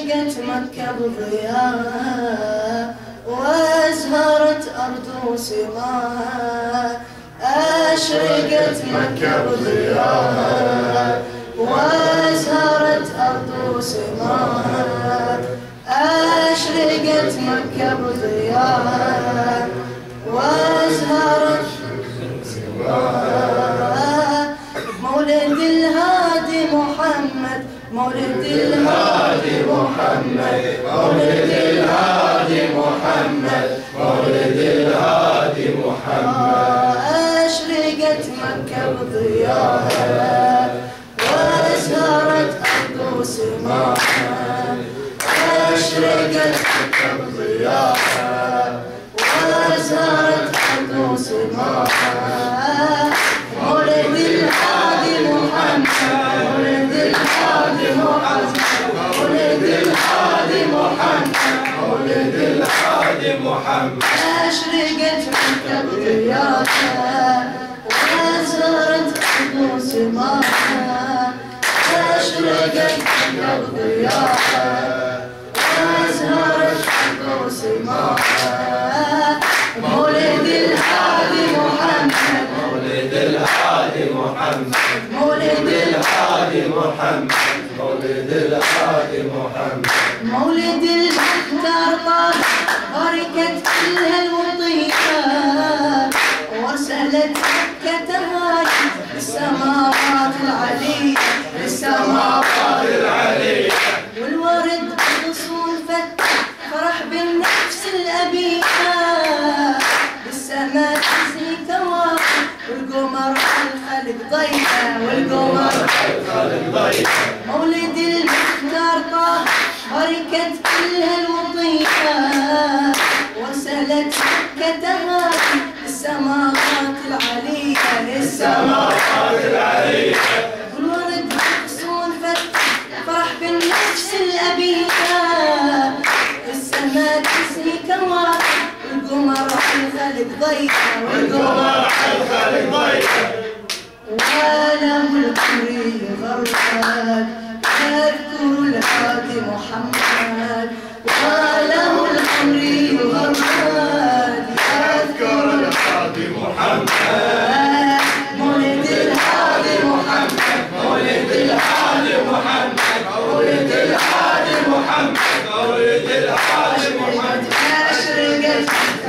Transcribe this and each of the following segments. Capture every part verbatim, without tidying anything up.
أشرقت مكة بضياء وأزهرت أرض سماها. أشرقت مكة بضياء وأزهرت أرض سماها. أشرقت مكة بضياء وأزهرت سماها. مولد الهادي محمد، مولد الهادي محمد، مولد الهادي محمد، مولد الهادي محمد. أشرقت مكة بضياء وأزهرت أرض سماها. أشرقت مكة بضياء وأزهرت أرض سماها. مولد الهادي محمد، مولد الهادي محمد، مولد الهادي محمد، مولد الهادي محمد. أشرقت مكة بضياء وأزهرت أرض سماها. أشرقت مكة بضياء وأزهرت أرض سماها. مولد الهادي محمد، مولد الهادي محمد، مولد الهادي محمد، مولد الهادي محمد. مولد المختار طه بركت كلها الوطيئة وارسلت مكة تهاني للسماوات العلية، للسماوات العلية. والورد بغصون فتح فرح بالنفس الأبية، بالسماء تزني كواكب والقمر الخلق ضيقة، والقمر الخلق ضيقة. مولد المختار طه بركت كلها الوطيئة وارسلت مكة تهاني للسماوات العلية، للسماوات العلية. والورد بغصون فتح فرح بالنفس الأبية، السماء تزني كواكب والقمر الخلق ضيقة، والقمر الخلق ضيقة. وله القمري غرقان يذكر الهادي محمد، وله القمري غرقان يذكر الهادي محمد. مولد الهادي محمد، مولد الهادي محمد، مولد الهادي محمد، مولد الهادي محمد. أشرقت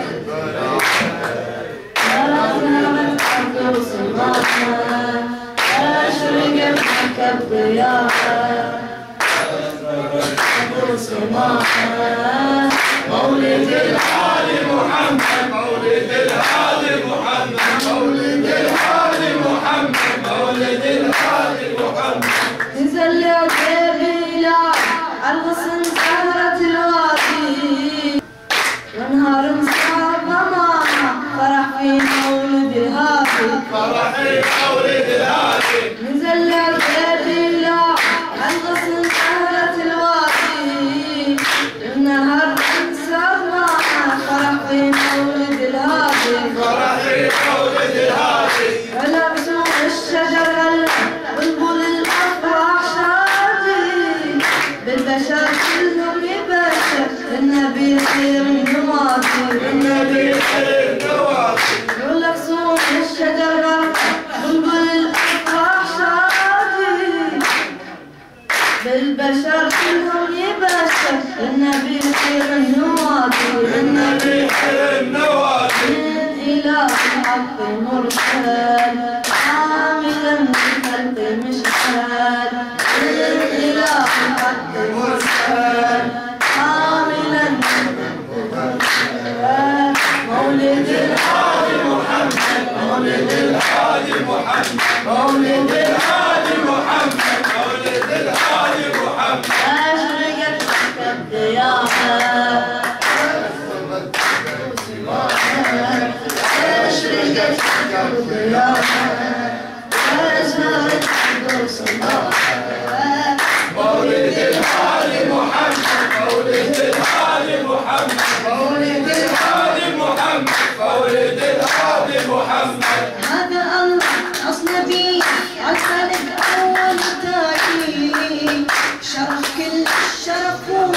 أشرقت مكة بضياء سماها. مولد الهادي محمد، مولد الهادي محمد، مولد الهادي محمد، مولد الهادي محمد. نزل جبيل الغصن سهرة الوادي ونهار مصاب ماما فرح في مولد الهادي، فرح في مولد الهادي. نزل جبيل الغصن سهرة الوادي والنهار مصاب ماما فرح في مولد الهادي، فرح في مولد الهادي. ولبسوا الشجر بلبل الأفراح شادي بالبشر كلهم يبشر النبي خير النوادي، النبي خير النوادي. ولبسوا الشجر بلبل الأفراح شادي بالبشر كلهم يبشر النبي خير النوادي، النبي خير النوادي. من إله الحق مرسل عاملا بالخلق مشهد، من إله الحق مرسل عاملا بالخلق مشهد. مولد الهادي محمد، مولد الهادي محمد، مولد الهادي محمد، مولد الهادي محمد. أشرقت مكة بضياء أشرقت مكة بضياء وأزهرت أرض سماها. مولد الهادي محمد، مولد الهادي محمد، مولد الهادي محمد، مولد الهادي محمد. هذا الله أصل نبي عالخالق أول تاجي شرف كل الشرف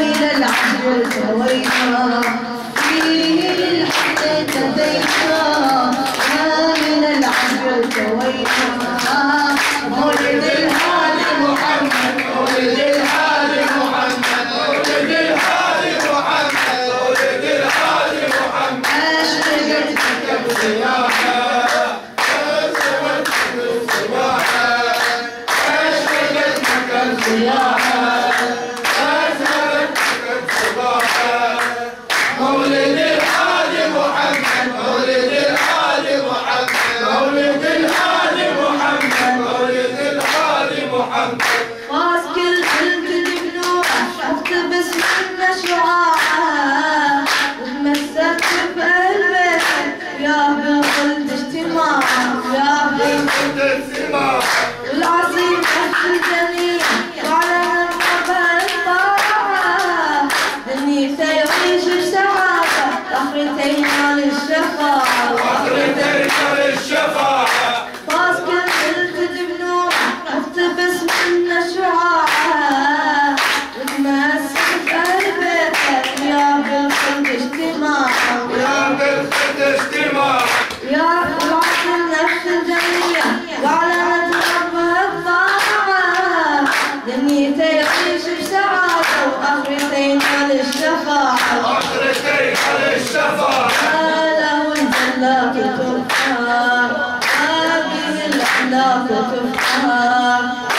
إلى العشر التوينا فيه للحق اهتدينا يا إلى العشر التوينا مولد الهادي محمد مولد الهادي محمد مولد الهادي محمد مولد الهادي محمد أشرقت بك الضياء أشرقت بك الصباح أشرقت بك الضياء أشرقت بك الصباح مولد الهادي محمد مولد الهادي محمد مولد الهادي محمد مولد الهادي محمد فاز كل بنت بنوره اقتبس منا شعاعه وتمسكت بقلبك يا بالخلد اجتماع يا بالخلد اجتماع والعظيم أهل الجميع وعلى المحبة الطاعة دنيته يعيش بسعادة آخرتين على الشفاعة آخرتين على الشفاعة فاز كل بنت بنوره اقتبس منا شعاعه وتمسك بقلبك يا بالخلد اجتماع يا بالخلد اجتماع يا العظيم نفس الجميع وعلى ربها الطاعة دنيته يعيش بسعادة وآخرتين على الشفاعة آخرتين على الشفاعة له الجنات تفتح هذه الأحلاف تفتح